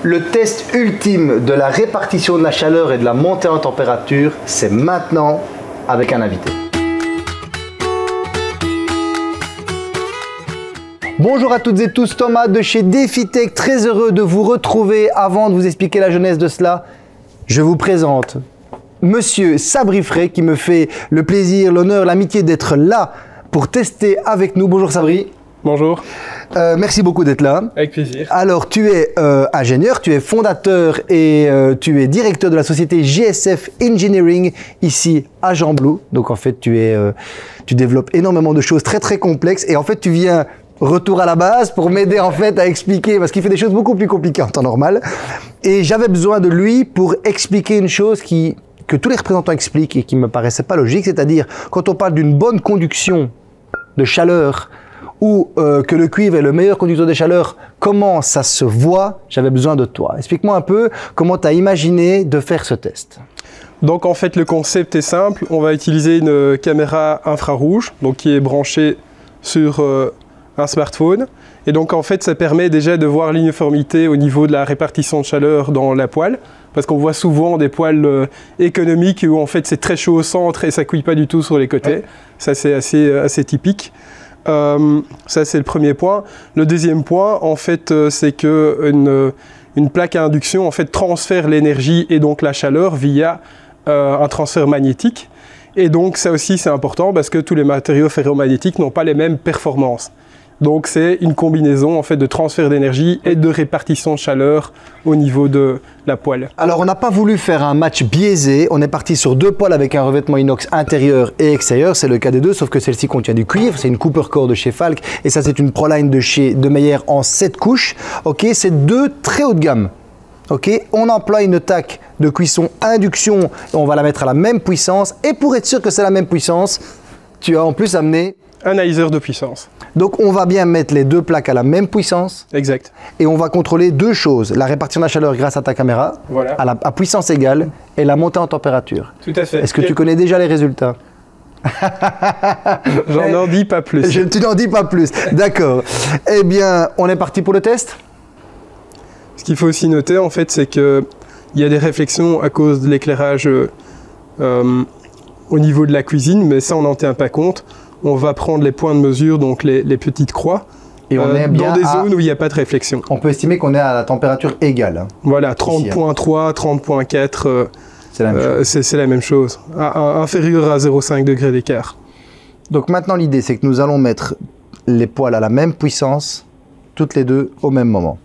Le test ultime de la répartition de la chaleur et de la montée en température, c'est maintenant avec un invité. Bonjour à toutes et tous, Thomas de chez DefiTech, très heureux de vous retrouver. Avant de vous expliquer la genèse de cela, je vous présente Monsieur Sabri Frey qui me fait le plaisir, l'honneur, l'amitié d'être là pour tester avec nous. Bonjour Sabri. Bonjour. Merci beaucoup d'être là. Avec plaisir. Alors, tu es ingénieur, tu es fondateur et tu es directeur de la société GSF Engineering ici à Gembloux. Donc, en fait, tu développes énormément de choses très, très complexes. Et en fait, tu viens, retour à la base, pour m'aider en fait à expliquer, parce qu'il fait des choses beaucoup plus compliquées en temps normal. Et j'avais besoin de lui pour expliquer une chose que tous les représentants expliquent et qui ne me paraissait pas logique. C'est-à-dire, quand on parle d'une bonne conduction de chaleur, ou que le cuivre est le meilleur conducteur de chaleur, comment ça se voit? J'avais besoin de toi. Explique-moi un peu comment tu as imaginé de faire ce test. Donc en fait le concept est simple, on va utiliser une caméra infrarouge donc qui est branchée sur un smartphone et donc en fait ça permet déjà de voir l'uniformité au niveau de la répartition de chaleur dans la poêle parce qu'on voit souvent des poêles économiques où en fait c'est très chaud au centre et ça cuit pas du tout sur les côtés. Ouais. Ça c'est assez typique. Ça c'est le premier point. Le deuxième point, en fait, c'est que une plaque à induction en fait transfère l'énergie et donc la chaleur via un transfert magnétique. Et donc ça aussi c'est important parce que tous les matériaux ferromagnétiques n'ont pas les mêmes performances. Donc c'est une combinaison en fait de transfert d'énergie et de répartition de chaleur au niveau de la poêle. Alors on n'a pas voulu faire un match biaisé, on est parti sur deux poêles avec un revêtement inox intérieur et extérieur, c'est le cas des deux, sauf que celle-ci contient du cuivre, c'est une Cooper Core de chez Falk et ça c'est une Proline de chez De Meyer en 7 couches. Ok, c'est deux très haut de gamme. Ok, on emploie une taque de cuisson induction, on va la mettre à la même puissance et pour être sûr que c'est la même puissance, tu as en plus amené un analyseur de puissance. Donc on va bien mettre les deux plaques à la même puissance. Exact. Et on va contrôler deux choses, la répartition de la chaleur grâce à ta caméra, voilà, à puissance égale, et la montée en température. Tout à fait. Est-ce que tu connais déjà les résultats? J'en n'en dis pas plus. Tu n'en dis pas plus, d'accord. Eh bien, on est parti pour le test? Ce qu'il faut aussi noter en fait, c'est qu'il y a des réflexions à cause de l'éclairage au niveau de la cuisine, mais ça on n'en tient pas compte. On va prendre les points de mesure, donc les petites croix, et on est bien dans des zones où il n'y a pas de réflexion. On peut estimer qu'on est à la température égale. Hein. Voilà, 30.3, 30.4, c'est la même chose, inférieur à 0,5 degrés d'écart. Donc maintenant l'idée c'est que nous allons mettre les poêles à la même puissance, toutes les deux au même moment.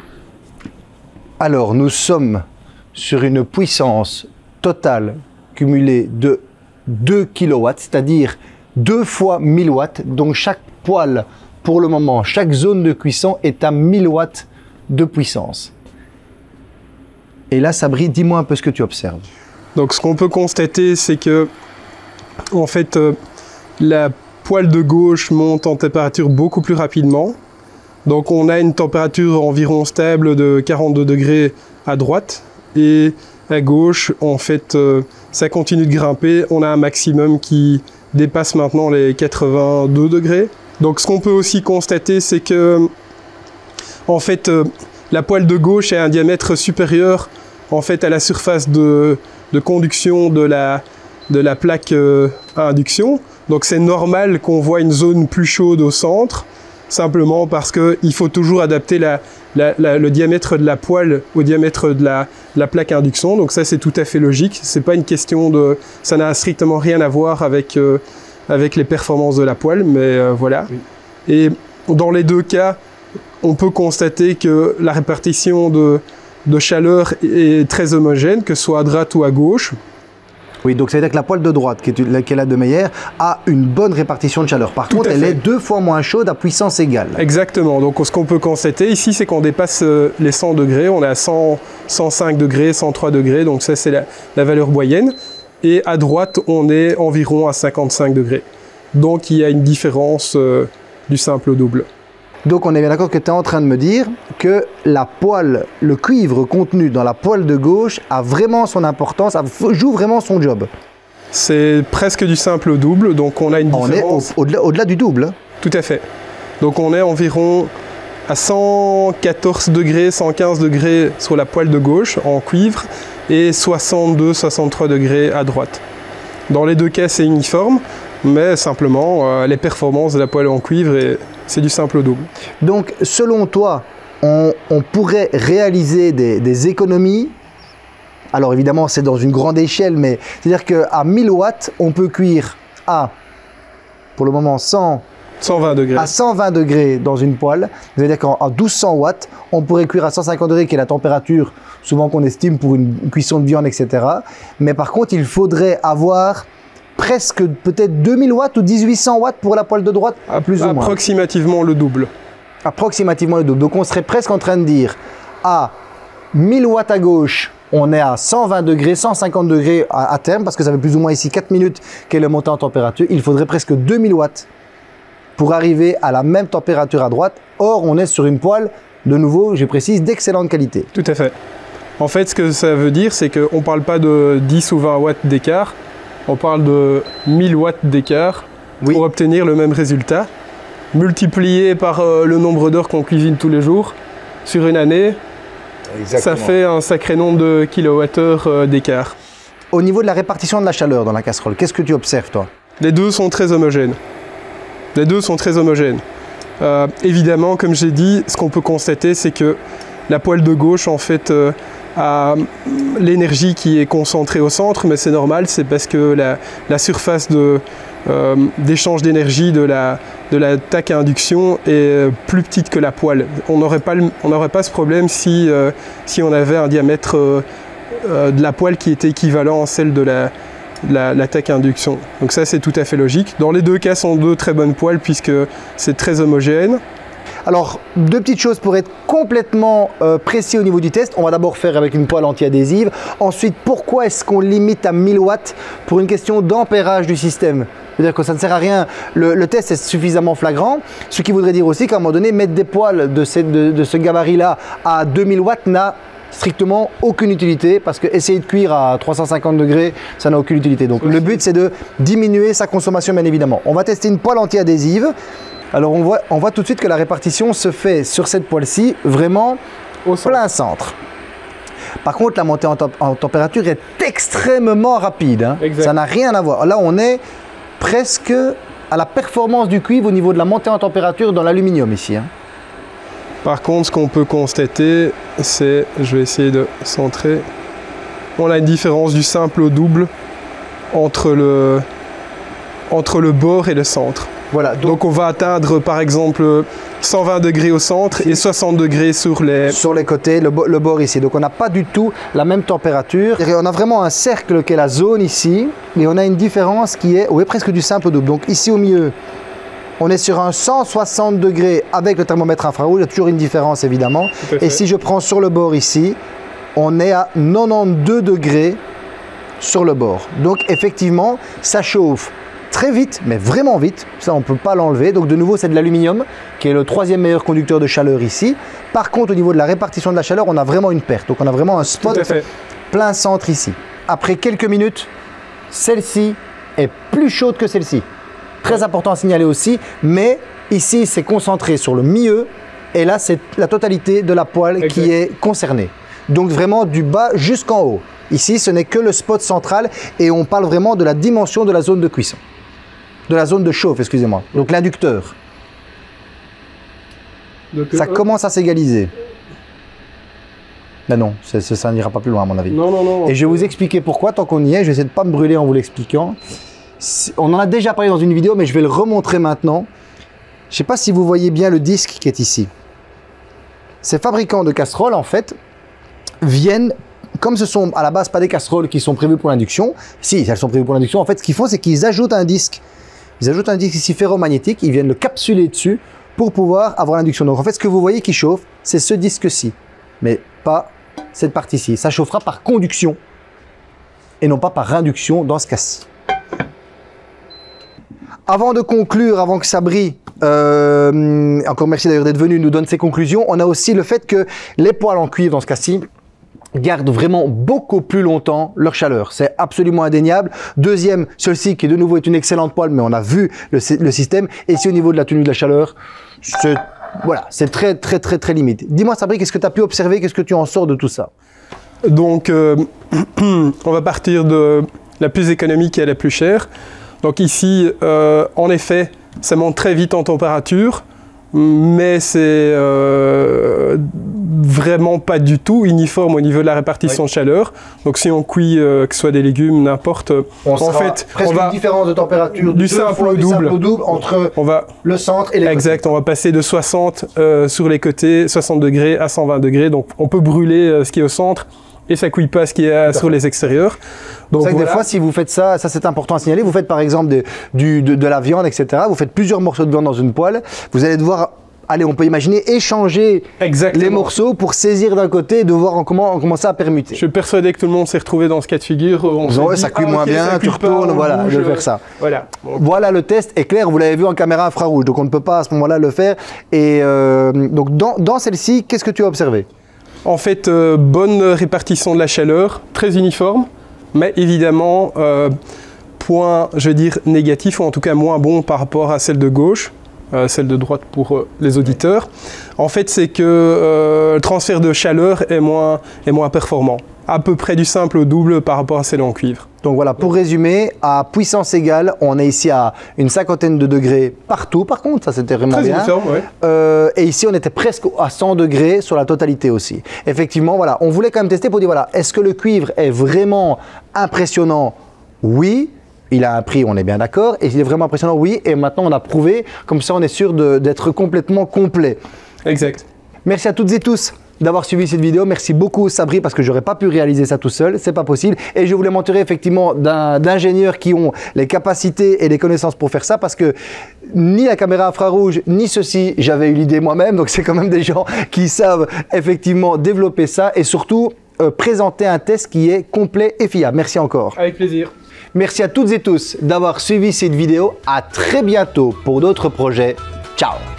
Alors nous sommes sur une puissance totale cumulée de 2 kW, c'est-à-dire 2 fois 1000 watts, donc chaque poêle, pour le moment, chaque zone de cuisson est à 1000 watts de puissance. Et là, Sabri, dis-moi un peu ce que tu observes. Donc, ce qu'on peut constater, c'est que, en fait, la poêle de gauche monte en température beaucoup plus rapidement. Donc, on a une température environ stable de 42 degrés à droite. Et à gauche, en fait, ça continue de grimper. On a un maximum qui dépasse maintenant les 82 degrés. Donc ce qu'on peut aussi constater, c'est que en fait la poêle de gauche a un diamètre supérieur en fait à la surface de conduction de la plaque à induction. Donc c'est normal qu'on voit une zone plus chaude au centre, simplement parce qu'il faut toujours adapter le diamètre de la poêle au diamètre de la plaque à induction. Donc ça c'est tout à fait logique, c'est pas une question de... ça n'a strictement rien à voir avec les performances de la poêle, mais voilà. Oui. Et dans les deux cas, on peut constater que la répartition de chaleur est très homogène, que ce soit à droite ou à gauche. Oui, donc ça veut dire que la poêle de droite, qui est la de Meyer, a une bonne répartition de chaleur. Par contre, elle est 2 fois moins chaude à puissance égale. Exactement. Donc, ce qu'on peut constater ici, c'est qu'on dépasse les 100 degrés. On est à 100, 105 degrés, 103 degrés. Donc, ça, c'est la valeur moyenne. Et à droite, on est environ à 55 degrés. Donc, il y a une différence du simple au double. Donc on est bien d'accord que tu es en train de me dire que la poêle, le cuivre contenu dans la poêle de gauche a vraiment son importance, joue vraiment son job. C'est presque du simple au double, donc on a une différence... On est au-delà du double. Tout à fait. Donc on est environ à 114 degrés, 115 degrés sur la poêle de gauche en cuivre et 62-63 degrés à droite. Dans les deux cas, c'est uniforme, mais simplement les performances de la poêle en cuivre, c'est du simple au double. Donc, selon toi, on pourrait réaliser des économies. Alors évidemment, c'est dans une grande échelle, mais c'est-à-dire qu'à 1000 watts, on peut cuire à, pour le moment, 120 degrés. À 120 degrés dans une poêle. C'est-à-dire qu'à 1200 watts, on pourrait cuire à 150 degrés, qui est la température souvent qu'on estime pour une cuisson de viande, etc. Mais par contre, il faudrait avoir presque peut-être 2000 watts ou 1800 watts pour la poêle de droite, plus ou moins. Approximativement le double. Approximativement le double. Donc on serait presque en train de dire à 1000 watts à gauche, on est à 120 degrés, 150 degrés à terme, parce que ça fait plus ou moins ici 4 minutes qu'est le montant en température. Il faudrait presque 2000 watts pour arriver à la même température à droite. Or, on est sur une poêle, de nouveau, je précise, d'excellente qualité. Tout à fait. En fait, ce que ça veut dire, c'est qu'on ne parle pas de 10 ou 20 watts d'écart, on parle de 1000 watts d'écart pour obtenir le même résultat. Multiplié par le nombre d'heures qu'on cuisine tous les jours, sur une année, ça fait un sacré nombre de kilowattheures d'écart. Au niveau de la répartition de la chaleur dans la casserole, qu'est-ce que tu observes, toi? Les deux sont très homogènes. Les deux sont très homogènes. Évidemment, comme j'ai dit, ce qu'on peut constater, c'est que la poêle de gauche, en fait, a l'énergie qui est concentrée au centre, mais c'est normal, c'est parce que la surface d'échange d'énergie de la taque à induction est plus petite que la poêle. On n'aurait pas ce problème si on avait un diamètre de la poêle qui était équivalent à celle de la taque à induction. Donc ça, c'est tout à fait logique. Dans les deux cas, ce sont deux très bonnes poêles puisque c'est très homogène. Alors, deux petites choses pour être complètement précis au niveau du test. On va d'abord faire avec une poêle anti-adhésive. Ensuite, pourquoi est-ce qu'on limite à 1000 watts? Pour une question d'ampérage du système. C'est-à-dire que ça ne sert à rien. Le test est suffisamment flagrant. Ce qui voudrait dire aussi qu'à un moment donné, mettre des poêles de ce gabarit-là à 2000 watts n'a strictement aucune utilité, parce que essayer de cuire à 350 degrés, ça n'a aucune utilité. Donc le but, c'est de diminuer sa consommation, bien évidemment. On va tester une poêle anti-adhésive. Alors on voit tout de suite que la répartition se fait sur cette poêle-ci vraiment au plein centre. Par contre, la montée en température est extrêmement rapide. Hein. Ça n'a rien à voir. Là, on est presque à la performance du cuivre au niveau de la montée en température dans l'aluminium ici. Hein. Par contre, ce qu'on peut constater, c'est, je vais essayer de centrer, on a une différence du simple au double entre le bord et le centre. Voilà, donc on va atteindre par exemple 120 degrés au centre et 60 degrés sur les côtés, le bord ici. Donc on n'a pas du tout la même température. Et on a vraiment un cercle qui est la zone ici, mais on a une différence qui est presque du simple au double. Donc ici au milieu, on est sur un 160 degrés avec le thermomètre infrarouge. Il y a toujours une différence évidemment. Et si je prends sur le bord ici, on est à 92 degrés sur le bord. Donc effectivement, ça chauffe très vite, mais vraiment vite. Ça, on ne peut pas l'enlever. Donc de nouveau, c'est de l'aluminium qui est le troisième meilleur conducteur de chaleur ici. Par contre, au niveau de la répartition de la chaleur, on a vraiment une perte. Donc on a vraiment un spot plein centre ici. Après quelques minutes, celle-ci est plus chaude que celle-ci. Très important à signaler aussi, mais ici, c'est concentré sur le milieu. Et là, c'est la totalité de la poêle qui est concernée. Donc vraiment du bas jusqu'en haut. Ici, ce n'est que le spot central et on parle vraiment de la dimension de la zone de cuisson. De la zone de chauffe, excusez-moi. Donc l'inducteur. Ça commence à s'égaliser. Mais non, ça n'ira pas plus loin à mon avis. Non. Et je vais vous expliquer pourquoi, tant qu'on y est. Je vais essayer de ne pas me brûler en vous l'expliquant. On en a déjà parlé dans une vidéo, mais je vais le remontrer maintenant. Je ne sais pas si vous voyez bien le disque qui est ici. Ces fabricants de casseroles, en fait, viennent, comme ce sont à la base pas des casseroles qui sont prévues pour l'induction, si elles sont prévues pour l'induction, en fait, ce qu'ils font, c'est qu'ils ajoutent un disque. Ils ajoutent un disque ici ferromagnétique, ils viennent le capsuler dessus pour pouvoir avoir l'induction. Donc en fait, ce que vous voyez qui chauffe, c'est ce disque-ci, mais pas cette partie-ci. Ça chauffera par conduction et non pas par induction dans ce cas-ci. Avant de conclure, avant que Sabri, encore merci d'ailleurs d'être venu, nous donne ses conclusions, on a aussi le fait que les poêles en cuivre dans ce cas-ci gardent vraiment beaucoup plus longtemps leur chaleur. C'est absolument indéniable. Deuxième, celle-ci qui de nouveau est une excellente poêle, mais on a vu le système. Et si au niveau de la tenue de la chaleur, c'est voilà, c'est très limite. Dis-moi Sabri, qu'est-ce que tu as pu observer, qu'est-ce que tu en sors de tout ça? Donc, on va partir de la plus économique à la plus chère. Donc ici, en effet, ça monte très vite en température, mais c'est vraiment pas du tout uniforme au niveau de la répartition de chaleur. Donc si on cuit, que ce soit des légumes, n'importe, en fait, on va une différence de température du simple au double entre le centre et les côtés. Exact, on va passer de 60 sur les côtés, 60 degrés à 120 degrés. Donc on peut brûler ce qui est au centre et ça cuit pas ce qui est sur les extérieurs. Donc des fois, si vous faites ça c'est important à signaler, vous faites par exemple de la viande, etc. Vous faites plusieurs morceaux de viande dans une poêle, vous allez devoir, allez, on peut imaginer échanger les morceaux pour saisir d'un côté et de voir comment ça a permuté. Je suis persuadé que tout le monde s'est retrouvé dans ce cas de figure. Ça cuit moins bien, tu retournes, voilà, je vais faire ça. Voilà, le test est clair, vous l'avez vu en caméra infrarouge, donc on ne peut pas à ce moment-là le faire. Et donc dans celle-ci, qu'est-ce que tu as observé? En fait, bonne répartition de la chaleur, très uniforme, mais évidemment, point, je veux dire, négatif, ou en tout cas moins bon par rapport à celle de gauche, celle de droite pour les auditeurs. En fait, c'est que le transfert de chaleur est moins performant, à peu près du simple au double par rapport à celle en cuivre. Donc voilà, pour résumer, à puissance égale, on est ici à une 50aine de degrés partout, par contre, ça c'était vraiment bien. Uniforme, et ici, on était presque à 100 degrés sur la totalité aussi. Effectivement, voilà, on voulait quand même tester pour dire, voilà, est-ce que le cuivre est vraiment impressionnant? Oui. Il a un prix, on est bien d'accord, et il est vraiment impressionnant, oui, et maintenant on a prouvé, comme ça on est sûr d'être complètement complet. Exact. Merci à toutes et tous d'avoir suivi cette vidéo. Merci beaucoup Sabri, parce que j'aurais pas pu réaliser ça tout seul, c'est pas possible. Et je voulais m'entourer effectivement d'ingénieurs qui ont les capacités et les connaissances pour faire ça, parce que ni la caméra infrarouge, ni ceci, j'avais eu l'idée moi-même, donc c'est quand même des gens qui savent effectivement développer ça et surtout présenter un test qui est complet et fiable. Merci encore. Avec plaisir. Merci à toutes et tous d'avoir suivi cette vidéo. À très bientôt pour d'autres projets. Ciao!